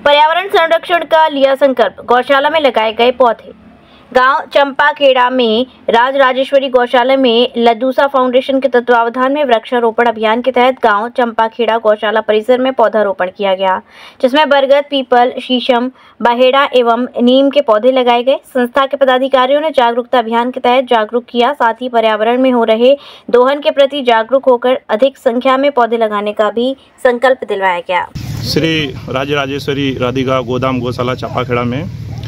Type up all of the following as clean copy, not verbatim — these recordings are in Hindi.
पर्यावरण संरक्षण का लिया संकल्प, गौशाला में लगाए गए पौधे। गांव चंपाखेड़ा में राजराजेश्वरी गौशाला में लदूसा फाउंडेशन के तत्वावधान में वृक्षारोपण अभियान के तहत गांव चंपाखेड़ा गौशाला परिसर में पौधारोपण किया गया, जिसमें बरगद, पीपल, शीशम, बहेड़ा एवं नीम के पौधे लगाए गए। संस्था के पदाधिकारियों ने जागरूकता अभियान के तहत जागरूक किया, साथ ही पर्यावरण में हो रहे दोहन के प्रति जागरूक होकर अधिक संख्या में पौधे लगाने का भी संकल्प दिलवाया गया। श्री राजराजेश्वरी राधिका गोदाम गौशाला चंपाखेड़ा में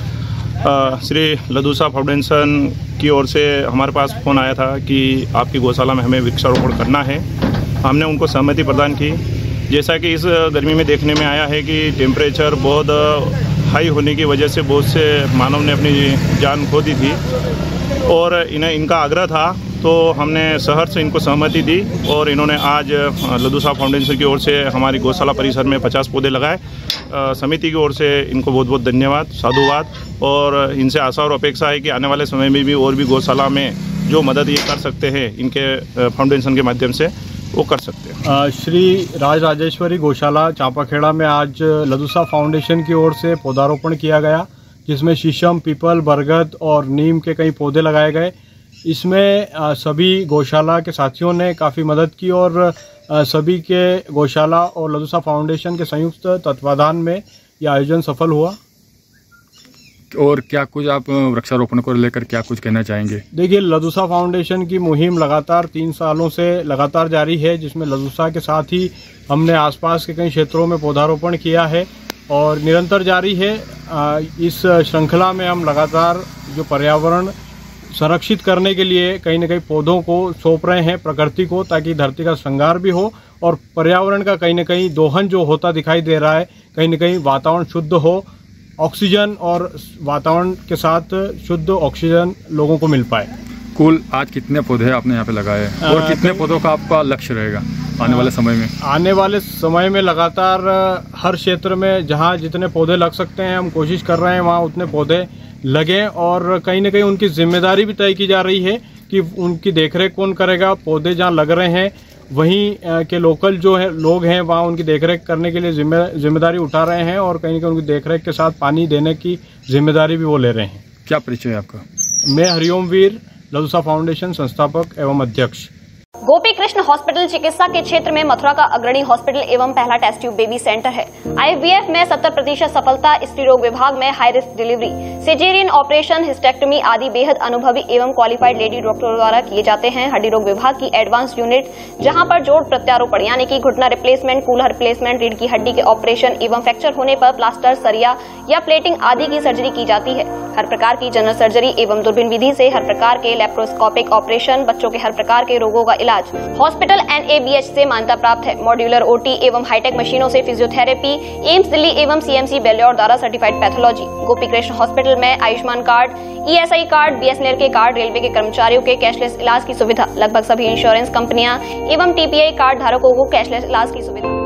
श्री लदूसा फाउंडेशन की ओर से हमारे पास फ़ोन आया था कि आपकी गौशाला में हमें वृक्षारोपण करना है। हमने उनको सहमति प्रदान की। जैसा कि इस गर्मी में देखने में आया है कि टेम्परेचर बहुत हाई होने की वजह से बहुत से मानव ने अपनी जान खो दी थी और इनका आग्रह था, तो हमने शहर से इनको सहमति दी और इन्होंने आज लदूसा फाउंडेशन की ओर से हमारी गौशाला परिसर में 50 पौधे लगाए। समिति की ओर से इनको बहुत बहुत धन्यवाद, साधुवाद, और इनसे आशा और अपेक्षा है कि आने वाले समय में भी और भी गौशाला में जो मदद ये कर सकते हैं इनके फाउंडेशन के माध्यम से वो कर सकते हैं। श्री राजराजेश्वरी गौशाला चंपाखेड़ा में आज लदूसा फाउंडेशन की ओर से पौधारोपण किया गया, जिसमें शीशम, पीपल, बरगद और नीम के कई पौधे लगाए गए। इसमें सभी गौशाला के साथियों ने काफ़ी मदद की और सभी के गौशाला और लदूसा फाउंडेशन के संयुक्त तत्वाधान में यह आयोजन सफल हुआ। और क्या कुछ आप वृक्षारोपण को लेकर क्या कुछ कहना चाहेंगे? देखिए, लदूसा फाउंडेशन की मुहिम लगातार 3 सालों से लगातार जारी है, जिसमें लदूसा के साथ ही हमने आसपास के कई क्षेत्रों में पौधारोपण किया है और निरंतर जारी है। इस श्रृंखला में हम लगातार जो पर्यावरण संरक्षित करने के लिए कहीं न कहीं पौधों को सौंप रहे हैं प्रकृति को, ताकि धरती का श्रृंगार भी हो और पर्यावरण का कहीं न कहीं दोहन जो होता दिखाई दे रहा है, कहीं न कहीं वातावरण शुद्ध हो, ऑक्सीजन और वातावरण के साथ शुद्ध ऑक्सीजन लोगों को मिल पाए। कुल आज कितने पौधे आपने यहाँ पे लगाए हैं और कितने पौधों का आपका लक्ष्य रहेगा आने वाले समय में? आने वाले समय में लगातार हर क्षेत्र में जहाँ जितने पौधे लग सकते हैं हम कोशिश कर रहे हैं वहाँ उतने पौधे लगें और कहीं न कहीं उनकी जिम्मेदारी भी तय की जा रही है कि उनकी देखरेख कौन करेगा। पौधे जहाँ लग रहे हैं वहीं के लोकल जो है लोग हैं वहाँ उनकी देखरेख करने के लिए जिम्मेदारी उठा रहे हैं और कहीं न कहीं उनकी देखरेख के साथ पानी देने की जिम्मेदारी भी वो ले रहे हैं। क्या परिचय है आपका? मैं हरिओम वीर, लदूसा फाउंडेशन संस्थापक एवं अध्यक्ष। गोपी कृष्ण हॉस्पिटल चिकित्सा के क्षेत्र में मथुरा का अग्रणी हॉस्पिटल एवं पहला टेस्ट ट्यूब बेबी सेंटर है। IVF में 70% सफलता, स्त्री रोग विभाग में high risk delivery, caesarean operation, hysterectomy आदि बेहद अनुभवी एवं क्वालिफाइड लेडी डॉक्टरों द्वारा किए जाते हैं। हड्डी रोग विभाग की एडवांस यूनिट, जहां पर जोड़ प्रत्यारोपण यानी कि घुटना रिप्लेसमेंट, कूल्हा रिप्लेसमेंट, रीढ़ की हड्डी के ऑपरेशन एवं फ्रैक्चर होने पर प्लास्टर, सरिया या प्लेटिंग आदि की सर्जरी की जाती है। हर प्रकार की जनरल सर्जरी एवं दूरबीन विधि से हर प्रकार के लेप्रोस्कोपिक ऑपरेशन, बच्चों के हर प्रकार के रोगों का इलाज। हॉस्पिटल NABH से मान्यता प्राप्त है। मॉड्यूलर OT एवं हाईटेक मशीनों से फिजियोथेरेपी, एम्स दिल्ली एवं CMC बेल्योर द्वारा certified pathology. Gopi Krishna hospital में Ayushman card, ESI card, BSNL के कार्ड, रेलवे के कर्मचारियों के कैशलेस इलाज की सुविधा। लगभग सभी इंश्योरेंस कंपनियां एवं TPI कार्ड धारकों को कैशलेस इलाज की सुविधा।